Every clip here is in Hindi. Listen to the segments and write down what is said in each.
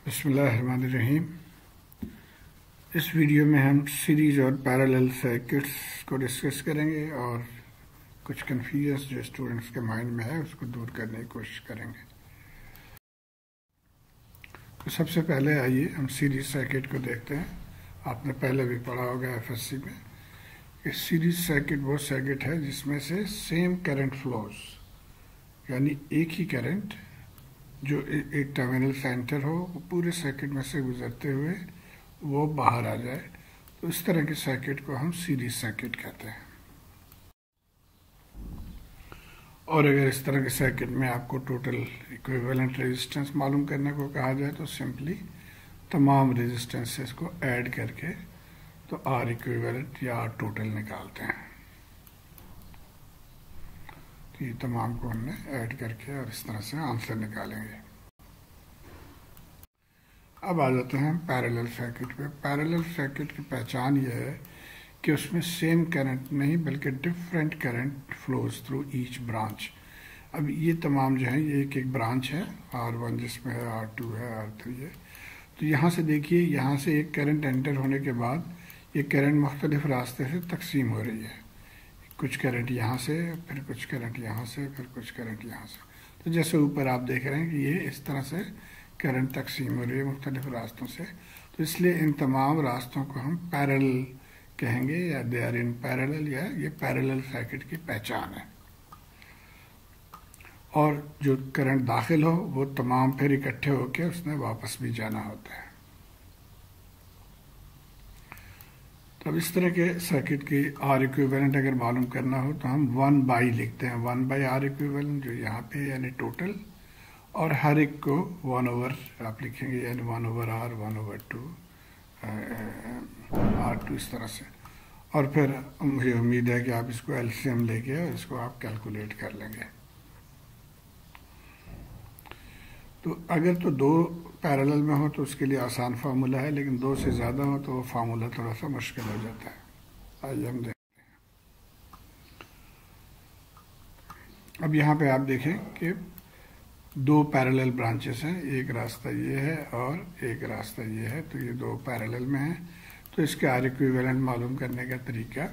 बिस्मिल्लाहिर्रहमानिर्रहीम। इस वीडियो में हम सीरीज और पैरेलल सर्किट्स को डिस्कस करेंगे और कुछ कन्फ्यूजन जो स्टूडेंट्स के माइंड में है उसको दूर करने की कोशिश करेंगे। तो सबसे पहले आइए हम सीरीज सर्किट को देखते हैं। आपने पहले भी पढ़ा होगा एफएससी में कि सीरीज सर्किट वो सर्किट है जिसमें से सेम करंट फ्लोज, यानी एक ही करंट जो एक टर्मिनल से एंटर हो वो पूरे सर्किट में से गुजरते हुए वो बाहर आ जाए, तो इस तरह के सर्किट को हम सीरीज सर्किट कहते हैं। और अगर इस तरह के सर्किट में आपको टोटल इक्विवेलेंट रेजिस्टेंस मालूम करने को कहा जाए तो सिंपली तमाम रेजिस्टेंसेस को ऐड करके तो आर इक्विवेलेंट या आर टोटल निकालते हैं। तो ये तमाम को हमने ऐड करके और इस तरह से आंसर निकालेंगे। अब आ जाते हैं पैरेलल सर्किट पे। पैरेलल सर्किट की पहचान ये है कि उसमें सेम करंट नहीं बल्कि different current flows through each branch. अब ये तमाम जो है ये एक एक ब्रांच है, R1 जिसमें है, R2 है, R3 है। तो यहाँ से देखिए, यहाँ से एक करंट एंटर होने के बाद ये करंट मुख्तलिफ रास्ते से तकसीम हो रही है। कुछ करंट यहाँ से, फिर कुछ करंट यहाँ से, फिर कुछ करंट यहाँ से। तो जैसे ऊपर आप देख रहे हैं कि ये इस तरह से करंट तकसीम हो रही है मुख्तलिफ रास्तों से। तो इसलिए इन तमाम रास्तों को हम पैरेलल कहेंगे या दे आर इन पैरेलल, या ये पैरेलल सर्किट की पहचान है। और जो करंट दाखिल हो वो तमाम फिर इकट्ठे होकर उसने वापस भी जाना होता है। अब इस तरह के सर्किट की आर इक्विवेलेंट अगर मालूम करना हो तो हम 1 बाई लिखते हैं, 1 बाई आर इक्विवेलेंट जो यहाँ पे यानी टोटल, और हर एक को 1 ओवर आप लिखेंगे यानी 1 ओवर आर, 1 ओवर 2 R2 इस तरह से। और फिर मुझे उम्मीद है कि आप इसको एलसीएम लेके और इसको आप कैलकुलेट कर लेंगे। तो अगर तो दो पैरेलल में हो तो उसके लिए आसान फार्मूला है, लेकिन दो से ज़्यादा हो तो वो फार्मूला थोड़ा सा मुश्किल हो जाता है। आइए हम देखते हैं। अब यहाँ पे आप देखें कि दो पैरेलल ब्रांचेस हैं, एक रास्ता ये है और एक रास्ता ये है। तो ये दो पैरेलल में हैं, तो इसके आर इक्विवेलेंट मालूम करने का तरीका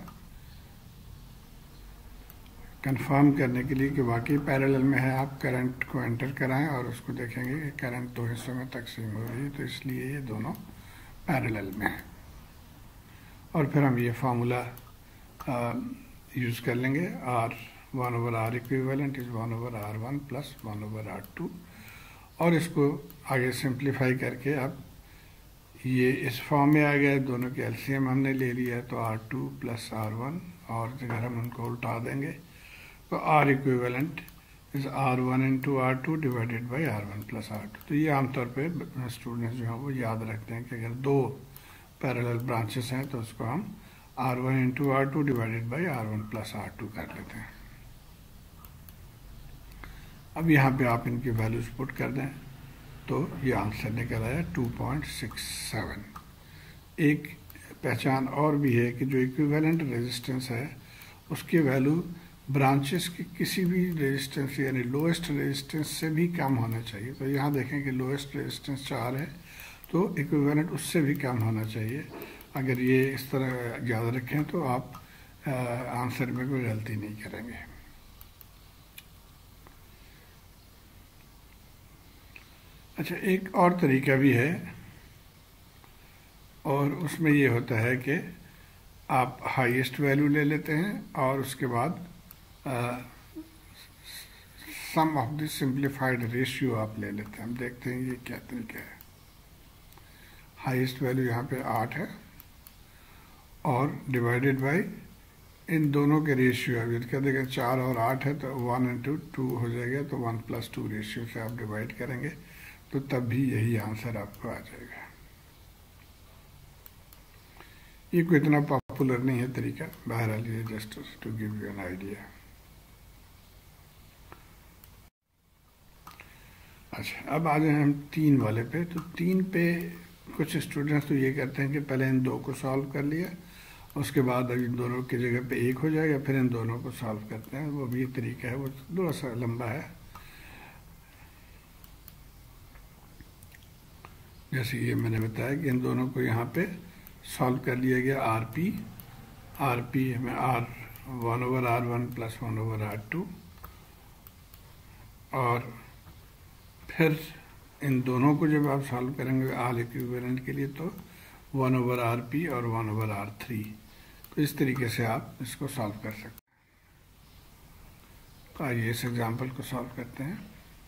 कंफर्म करने के लिए कि वाकई पैरेलल में है, आप करंट को एंटर कराएं और उसको देखेंगे कि करंट दो हिस्सों में तकसीम हो रही है, तो इसलिए ये दोनों पैरेलल में है। और फिर हम ये फार्मूला यूज़ कर लेंगे, R1 over R equivalent is 1 over R1 plus 1 over R2। और इसको आगे सिंप्लीफाई करके अब ये इस फॉर्म में आ गया, दोनों के एलसीएम हमने ले लिया, तो R2 प्लस R1, और अगर हम उनको उल्टा देंगे तो R equivalent is R1 into R2 divided by R1 plus R2। तो ये आमतौर पे स्टूडेंट्स जो हैं वो याद रखते हैं कि अगर दो पैरेलल ब्रांचेस हैं तो उसको हम R1 into R2 divided by R1 plus R2 कर लेते हैं। अब यहाँ पे आप इनकी वैल्यूज पुट कर दें तो ये आंसर निकल आया 2.67। एक पहचान और भी है कि जो इक्विवेलेंट रेजिस्टेंस है उसकी वैल्यू ब्रांचेस की किसी भी रेजिस्टेंस यानी लोएस्ट रेजिस्टेंस से भी कम होना चाहिए। तो यहाँ देखें कि लोएस्ट रेजिस्टेंस 4 है, तो इक्विवेलेंट उससे भी कम होना चाहिए। अगर ये इस तरह याद रखें तो आप आंसर में कोई गलती नहीं करेंगे। अच्छा, एक और तरीका भी है और उसमें ये होता है कि आप हाईएस्ट वैल्यू ले लेते हैं और उसके बाद sum of the simplified ratio आप ले लेते हैं। हम देखते हैं ये क्या तरीका है। हाईएस्ट वैल्यू यहाँ पे 8 है और डिवाइडेड बाय इन दोनों के रेशियो। अब इसका देखें 4 और 8 है तो 1 इंटू 2 हो जाएगा, तो 1 प्लस 2 रेशियो से आप डिवाइड करेंगे तो तब भी यही आंसर आपको आ जाएगा। ये कोई इतना पॉपुलर नहीं है तरीका, बहरहाल ये just to give you an idea. अच्छा, अब आ जाए हम 3 वाले पे। तो 3 पे कुछ स्टूडेंट्स तो ये करते हैं कि पहले इन दो को सॉल्व कर लिया, उसके बाद इन दोनों की जगह पे 1 हो जाएगा, फिर इन दोनों को सॉल्व करते हैं। वो भी तरीका है, वो थोड़ा सा लंबा है। जैसे ये मैंने बताया कि इन दोनों को यहाँ पे सॉल्व कर लिया गया। आर पी हमें R1/R1 + 1/R2, और फिर इन दोनों को जब आप सॉल्व करेंगे आल इक्विवेलेंट के लिए तो 1/RP और 1/R3। तो इस तरीके से आप इसको सॉल्व कर सकते हैं। तो आइए इस एग्जाम्पल को सॉल्व करते हैं।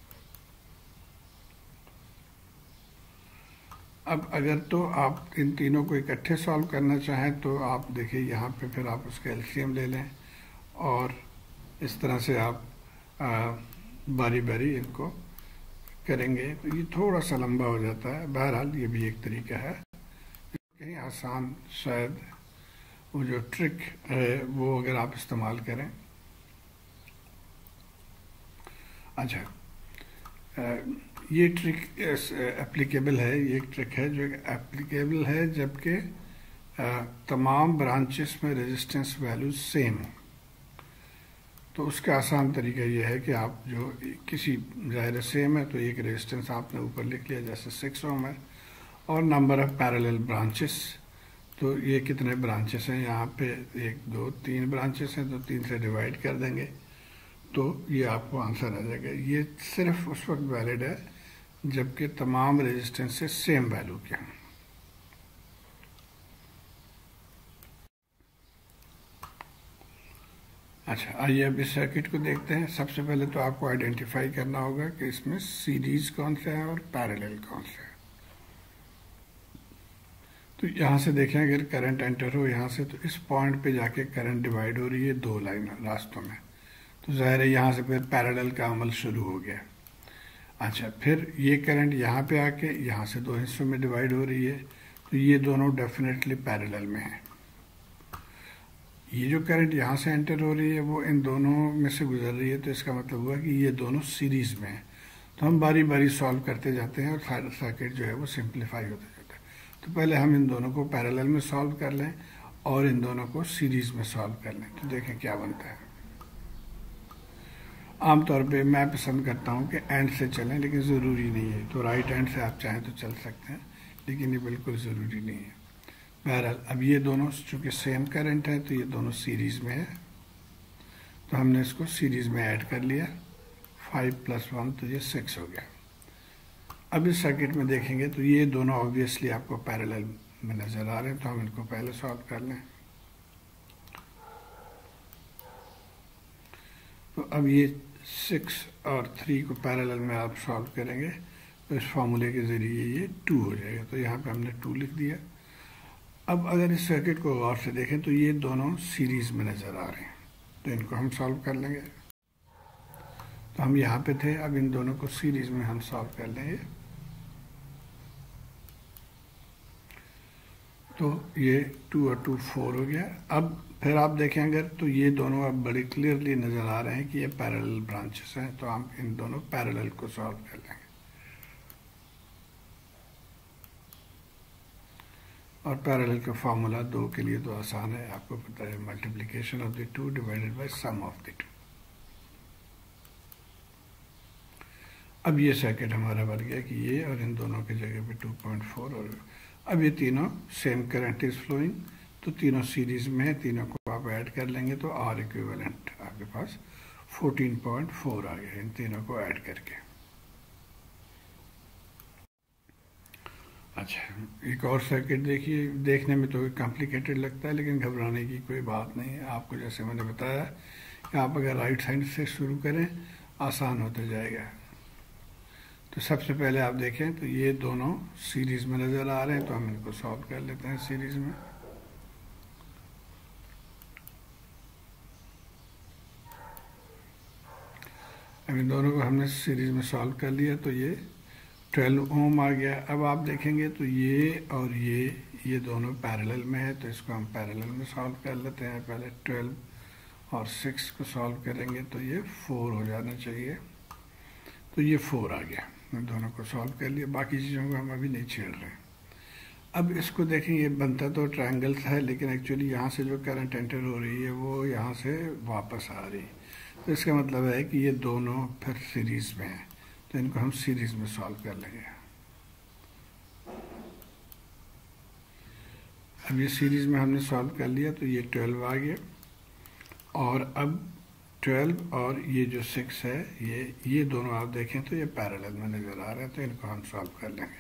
अब अगर तो आप इन तीनों को इकट्ठे सॉल्व करना चाहें तो आप देखिए यहाँ पे फिर आप उसका एलसीएम ले लें और इस तरह से आप बारी बारी इनको करेंगे। तो ये थोड़ा सा लंबा हो जाता है। बहरहाल ये भी एक तरीका है, कहीं आसान शायद वो जो ट्रिक है वो अगर आप इस्तेमाल करें। अच्छा, ये ट्रिक एप्लीकेबल है, ये एक ट्रिक है जो एप्लीकेबल है जबकि तमाम ब्रांचेस में रेजिस्टेंस वैल्यूज सेम हो। तो उसका आसान तरीका ये है कि आप जो किसी ज़ाहिर सेम है तो एक रेजिस्टेंस आपने ऊपर लिख लिया जैसे 6 ओम है, और नंबर ऑफ पैरेलल ब्रांचेस, तो ये कितने ब्रांचेस हैं यहाँ पे 1 2 3 ब्रांचेस हैं तो 3 से डिवाइड कर देंगे तो ये आपको आंसर आ जाएगा। ये सिर्फ उस वक्त वैलिड है जबकि तमाम रेजिस्टेंसेस सेम वैल्यू के हैं। अच्छा, आइए अब इस सर्किट को देखते हैं। सबसे पहले तो आपको आइडेंटिफाई करना होगा कि इसमें सीरीज कौन सा है और पैरेलल कौन सा है। तो यहाँ से देखें अगर करंट एंटर हो यहाँ से तो इस पॉइंट पे जाके करंट डिवाइड हो रही है 2 लाइन रास्तों में, तो ज़ाहिर है यहाँ से फिर पैरेलल का अमल शुरू हो गया। अच्छा, फिर ये करंट यहाँ पे आके यहाँ से 2 हिस्सों में डिवाइड हो रही है तो ये दोनों डेफिनेटली पैरेलल में है। ये जो करंट यहाँ से एंटर हो रही है वो इन दोनों में से गुजर रही है, तो इसका मतलब हुआ कि ये दोनों सीरीज में है। तो हम बारी बारी सॉल्व करते जाते हैं और सर्किट जो है वो सिंप्लीफाई होता जाता है। तो पहले हम इन दोनों को पैरेलल में सॉल्व कर लें और इन दोनों को सीरीज में सॉल्व कर लें, तो देखें क्या बनता है। आमतौर पे मैं पसंद करता हूँ कि एंड से चलें, लेकिन ज़रूरी नहीं है। तो राइट हैंड से आप चाहें तो चल सकते हैं, लेकिन ये बिल्कुल ज़रूरी नहीं है। बहरहाल अब ये दोनों चूँकि सेम करंट है तो ये दोनों सीरीज़ में है, तो हमने इसको सीरीज़ में ऐड कर लिया। 5 + 1 तो ये 6 हो गया। अब इस सर्किट में देखेंगे तो ये दोनों ऑब्वियसली आपको पैरेलल में नज़र आ रहे हैं, तो हम इनको पहले सॉल्व कर लें। तो अब ये 6 और 3 को पैरेलल में आप सॉल्व करेंगे तो इस फार्मूले के ज़रिए ये 2 हो जाएगा। तो यहाँ पे हमने 2 लिख दिया। अब अगर इस सर्किट को गौर से देखें तो ये दोनों सीरीज़ में नज़र आ रहे हैं, तो इनको हम सॉल्व कर लेंगे। तो हम यहाँ पे थे, अब इन दोनों को सीरीज़ में हम सॉल्व कर लेंगे। तो ये 2 और 2 4 हो गया। अब फिर आप देखें अगर तो ये दोनों अब बड़े क्लियरली नज़र आ रहे हैं कि ये पैरेलल ब्रांचेस हैं, तो हम इन दोनों पैरेलल को सॉल्व कर लेंगे। और पैरेलल का फार्मूला 2 के लिए तो आसान है, आपको पता है, multiplication of the 2 divided by sum of the 2। अब ये सर्किट हमारा बन गया कि ये और इन दोनों की जगह पे 2.4 और अब ये तीनों सेम करंट इज फ्लोइंग, तो तीनों सीरीज में है, तीनों को आप ऐड कर लेंगे तो आर इक्विवेलेंट आपके पास 14.4 आ गया इन तीनों को ऐड करके। अच्छा, एक और सर्किट देखिए। देखने में तो कॉम्प्लिकेटेड लगता है लेकिन घबराने की कोई बात नहीं है। आपको जैसे मैंने बताया कि आप अगर राइट साइड से शुरू करें आसान होता जाएगा। तो सबसे पहले आप देखें तो ये दोनों सीरीज़ में नज़र आ रहे हैं, तो हम इनको सॉल्व कर लेते हैं सीरीज़ में। अब इन दोनों को हमने सीरीज़ में सॉल्व कर लिया तो ये 12 ओम आ गया। अब आप देखेंगे तो ये और ये दोनों पैरेलल में है, तो इसको हम पैरेलल में सॉल्व कर लेते हैं। पहले 12 और 6 को सॉल्व करेंगे तो ये 4 हो जाना चाहिए, तो ये 4 आ गया। दोनों को सॉल्व कर लिया, बाकी चीज़ों को हम अभी नहीं छेड़ रहे हैं। अब इसको देखें, ये बनता तो ट्रायंगल्स है लेकिन एक्चुअली यहाँ से जो करंट एंटर हो रही है वो यहाँ से वापस आ रही है, तो इसका मतलब है कि ये दोनों फिर सीरीज़ में हैं, तो इनको हम सीरीज़ में सॉल्व कर लेंगे। अब ये सीरीज़ में हमने सॉल्व कर लिया तो ये 12 आ गया, और अब 12 और ये जो 6 है ये दोनों आप देखें तो ये पैरेलल में नज़र आ रहे हैं, तो इनको हम सॉल्व कर लेंगे।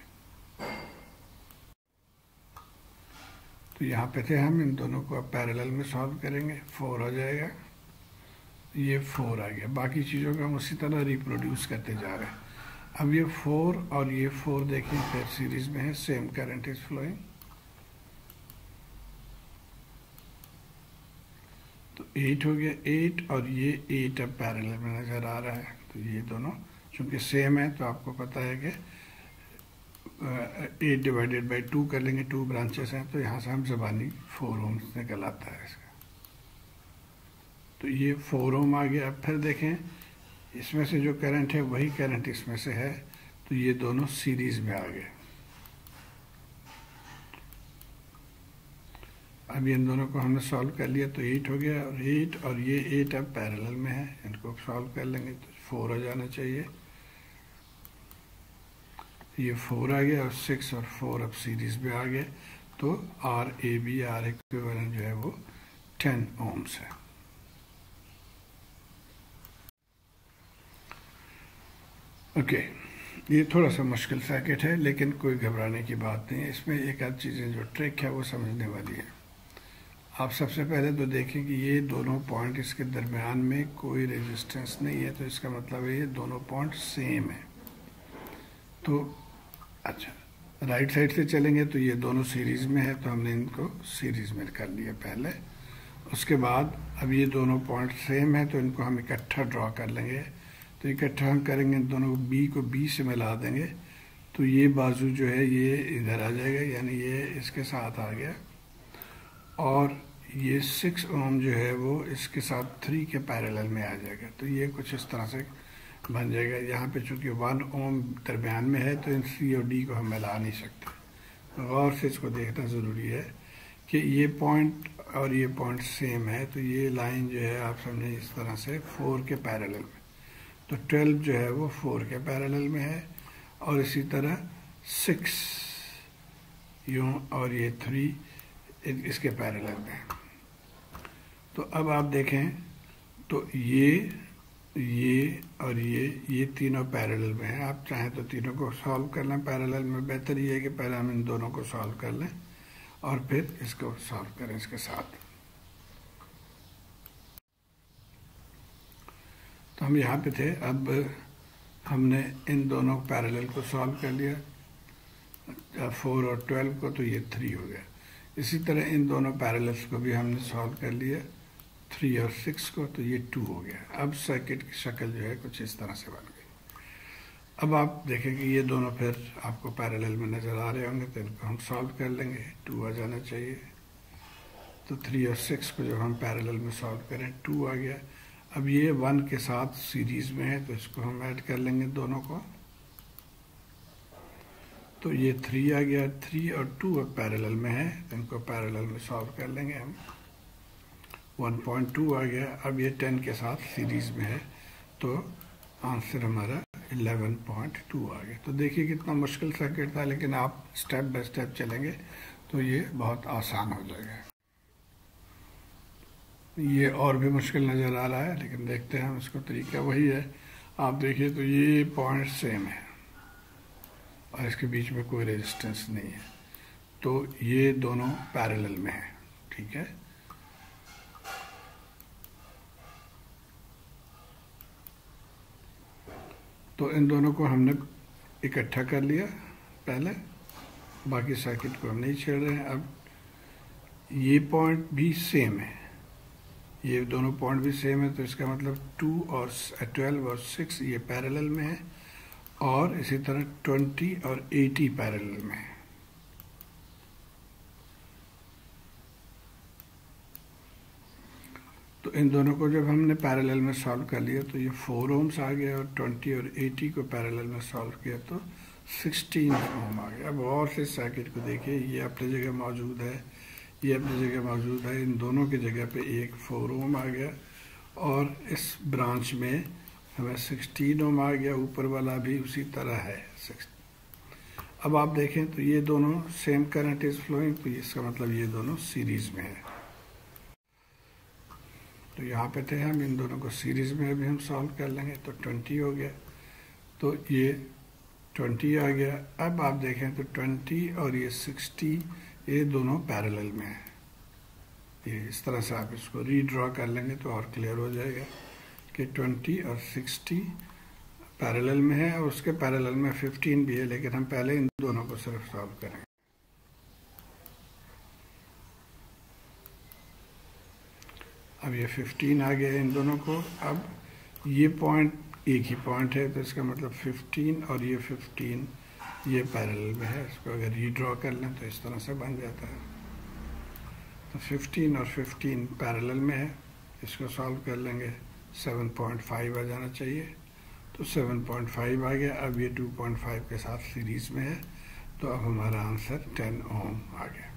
तो यहाँ पे थे हम, इन दोनों को अब पैरेलल में सॉल्व करेंगे, 4 हो जाएगा, ये 4 आ गया। बाकी चीज़ों को हम उसी तरह रिप्रोड्यूस करते जा रहे हैं। अब ये 4 और ये 4 देखें फिर सीरीज में है, सेम करंट इज फ्लोइंग, तो 8 हो गया। 8 और ये 8 अब पैरेलल में नज़र आ रहा है, तो ये दोनों चूँकि सेम है तो आपको पता है कि 8 डिवाइडेड बाई 2 कर लेंगे, 2 ब्रांचेस हैं, तो यहाँ से हम ज़बानी 4 ओम्स निकल आता है इसका। तो ये 4 ओम आ गया। अब फिर देखें इसमें से जो करंट है वही करंट इसमें से है, तो ये दोनों सीरीज में आ गए। अब इन दोनों को हमने सॉल्व कर लिया तो 8 हो गया, और 8 और ये 8 अब पैरेलल में है, इनको सॉल्व कर लेंगे तो 4 हो जाना चाहिए। ये 4 आ गया और 6 और 4 अब सीरीज में आ गए, तो आर इक्विवेलेंट जो है वो 10 ओम्स है। ओके, ये थोड़ा सा मुश्किल सर्किट है लेकिन कोई घबराने की बात नहीं है। इसमें एक आध चीज़ें जो ट्रिक है वो समझने वाली है। आप सबसे पहले तो देखें कि ये दोनों पॉइंट इसके दरमियान में कोई रेजिस्टेंस नहीं है, तो इसका मतलब है ये दोनों पॉइंट सेम है। तो अच्छा, राइट साइड से चलेंगे तो ये दोनों सीरीज़ में है, तो हमने इनको सीरीज़ में कर लिया पहले। उसके बाद अब ये दोनों पॉइंट सेम है तो इनको हम इकट्ठा ड्रॉ कर लेंगे। तो इकट्ठा हम करेंगे, दोनों को बी से मिला देंगे, तो ये बाजू जो है ये इधर आ जाएगा, यानी ये इसके साथ आ गया, और ये 6 ओम जो है वो इसके साथ 3 के पैरेलल में आ जाएगा। तो ये कुछ इस तरह से बन जाएगा। यहाँ पे चूँकि 1 ओम दरमियान में है तो इन सी और डी को हम मिला नहीं सकते। गौर से इसको देखना ज़रूरी है कि ये पॉइंट और ये पॉइंट सेम है, तो ये लाइन जो है आप समझें इस तरह से 4 के पैरेलल में, तो 12 जो है वो 4 के पैरेलल में है, और इसी तरह 6 यूँ और ये 3 इसके पैरेलल में है। तो अब आप देखें तो ये और ये तीनों पैरेलल में हैं। आप चाहें तो तीनों को सॉल्व कर लें पैरेलल में, बेहतर ये है कि पहले हम इन दोनों को सॉल्व कर लें और फिर इसको सॉल्व करें इसके साथ। तो हम यहाँ पे थे, अब हमने इन दोनों पैरेलल को सॉल्व कर लिया, 4 और 12 को, तो ये 3 हो गया। इसी तरह इन दोनों पैरेलल्स को भी हमने सॉल्व कर लिया, 3 और 6 को, तो ये 2 हो गया। अब सर्किट की शक्ल जो है कुछ इस तरह से बन गई। अब आप देखें कि ये दोनों फिर आपको पैरेलल में नज़र आ रहे होंगे, तो इनको हम सॉल्व कर लेंगे, 2 आ जाना चाहिए। तो 3 और 6 को जब हम पैरेलल में सॉल्व करें 2 आ गया। अब ये 1 के साथ सीरीज में है, तो इसको हम ऐड कर लेंगे दोनों को, तो ये 3 आ गया। 3 और 2 अब पैरेलल में है, तो इनको पैरेलल में सॉल्व कर लेंगे हम, 1.2 आ गया। अब ये 10 के साथ सीरीज में है, तो आंसर हमारा 11.2 आ गया। तो देखिए कितना मुश्किल सर्किट था, लेकिन आप स्टेप बाय स्टेप चलेंगे तो ये बहुत आसान हो जाएगा। ये और भी मुश्किल नज़र आ रहा है, लेकिन देखते हैं हम, इसको तरीका वही है। आप देखिए तो ये पॉइंट सेम है और इसके बीच में कोई रेजिस्टेंस नहीं है, तो ये दोनों पैरेलल में है, ठीक है। तो इन दोनों को हमने इकट्ठा कर लिया पहले, बाकी सर्किट को हम नहीं छेड़ रहे हैं। अब ये पॉइंट भी सेम है, ये दोनों पॉइंट भी सेम है, तो इसका मतलब 2 और 12 और 6 ये पैरेलल में है, और इसी तरह 20 और 80 पैरेलल में है। तो इन दोनों को जब हमने पैरेलल में सॉल्व कर लिया तो ये 4 ओम्स आ गया, और 20 और 80 को पैरेलल में सॉल्व किया तो 16 ओम आ गया। अब और से सर्किट को देखिए, ये अपनी जगह मौजूद है, ये अपनी जगह मौजूद है, इन दोनों की जगह पे एक 4 ओम आ गया, और इस ब्रांच में हमें 16 ओम आ गया, ऊपर वाला भी उसी तरह है 6। अब आप देखें तो ये दोनों सेम करंट इज फ्लोइंग, तो इसका मतलब ये दोनों सीरीज में है। तो यहाँ पे थे हम, इन दोनों को सीरीज में अभी हम सॉल्व कर लेंगे। तो 20 हो गया, तो ये 20 आ गया। अब आप देखें तो 20 और ये 60 ये दोनों पैरेलल में है। ये इस तरह से आप इसको रीड्रॉ कर लेंगे तो और क्लियर हो जाएगा कि 20 और 60 पैरेलल में है, और उसके पैरेलल में 15 भी है, लेकिन हम पहले इन दोनों को सिर्फ सॉल्व करेंगे। अब ये 15 आ गया इन दोनों को। अब ये पॉइंट एक ही पॉइंट है, तो इसका मतलब 15 और ये 15 ये पैरेलल में है। इसको अगर रीड्रॉ कर लें तो इस तरह से बन जाता है। तो 15 और 15 पैरेलल में है, इसको सॉल्व कर लेंगे। 7.5 आ जाना चाहिए, तो 7.5 आ गया। अब ये 2.5 के साथ सीरीज में है, तो अब हमारा आंसर 10 ओम आ गया।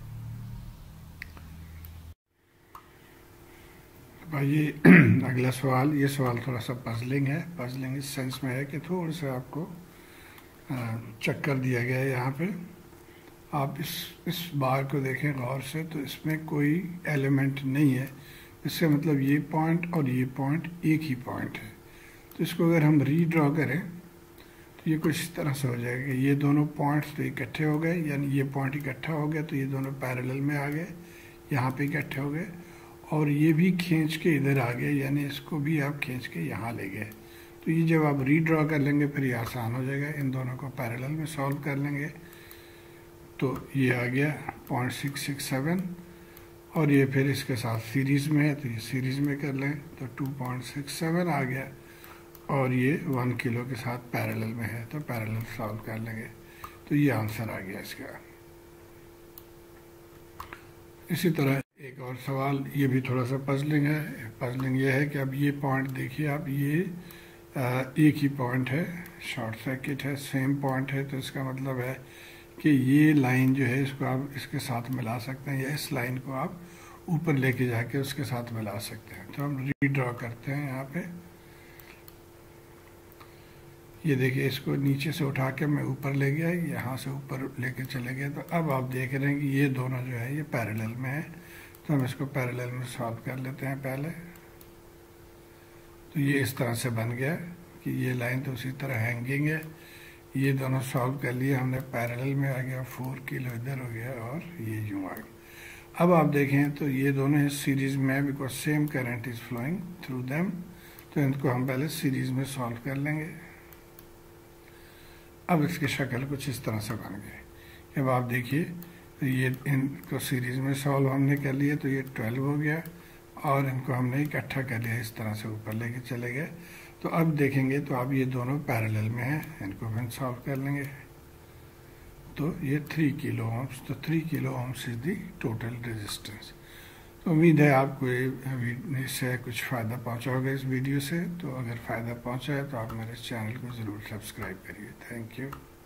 भाई ये अगला सवाल, ये सवाल थोड़ा सा पजलिंग है। पजलिंग इस सेंस में है कि थोड़ा सा आपको चक्कर दिया गया है यहाँ पे। आप इस बार को देखें गौर से, तो इसमें कोई एलिमेंट नहीं है। इससे मतलब ये पॉइंट और ये पॉइंट एक ही पॉइंट है। तो इसको अगर हम रीड्रॉ करें तो ये कुछ इस तरह से हो जाएगा। ये दोनों पॉइंट्स तो इकट्ठे हो गए, यानी ये पॉइंट इकट्ठा हो गया, तो ये दोनों पैरेलल में आ गए, यहाँ पे इकट्ठे हो गए। और ये भी खींच के इधर आ गए, यानी इसको भी आप खींच के यहाँ ले गए। तो ये जब आप रीड्रॉ कर लेंगे फिर ये आसान हो जाएगा। इन दोनों को पैरेलल में सॉल्व कर लेंगे, तो ये आ गया 0.667, और ये फिर इसके साथ सीरीज़ में है, तो ये सीरीज़ में कर लें तो 2.67 आ गया। और ये 1 किलो के साथ पैरेलल में है, तो पैरेलल सॉल्व कर लेंगे, तो ये आंसर आ गया इसका। इसी तरह एक और सवाल, ये भी थोड़ा सा पजलिंग है। पजलिंग ये है कि अब ये पॉइंट देखिए आप, ये एक ही पॉइंट है, शॉर्ट सर्किट है, सेम पॉइंट है। तो इसका मतलब है कि ये लाइन जो है इसको आप इसके साथ मिला सकते हैं, या इस लाइन को आप ऊपर लेके जाके उसके साथ मिला सकते हैं। तो हम रीड्रॉ करते हैं यहाँ पे। ये देखिए, इसको नीचे से उठा के मैं ऊपर ले गया, यहाँ से ऊपर लेके चले गए। तो अब आप देख रहे हैं कि ये दोनों जो है ये पैरेलल में है, तो हम इसको पैरेलल में सॉल्व कर लेते हैं पहले। तो ये इस तरह से बन गया कि ये लाइन तो उसी तरह हैंगिंग है। ये दोनों सॉल्व कर लिए हमने, पैरेलल में आ गया, 4 किलो इधर हो गया, और ये यूँ आ गया। अब आप देखें तो ये दोनों इस सीरीज में है, because same current is flowing through them. तो इनको हम पहले सीरीज में सॉल्व कर लेंगे। अब इसकी शक्ल कुछ इस तरह से बन गई। अब आप देखिए, तो ये इनको सीरीज में सॉल्व हमने कर लिए, तो ये 12 हो गया, और इनको हमने इकट्ठा कर लिया, इस तरह से ऊपर लेके चले गए। तो अब देखेंगे तो अब ये दोनों पैरेलल में हैं, इनको फिर सॉल्व कर लेंगे। तो ये 3 किलो ओम्स, तो 3 kilo ohms is the total resistance. तो उम्मीद है आपको इससे कुछ फ़ायदा पहुंचा होगा इस वीडियो से। तो अगर फ़ायदा पहुंचा है तो आप मेरे चैनल को ज़रूर सब्सक्राइब करिए। Thank you.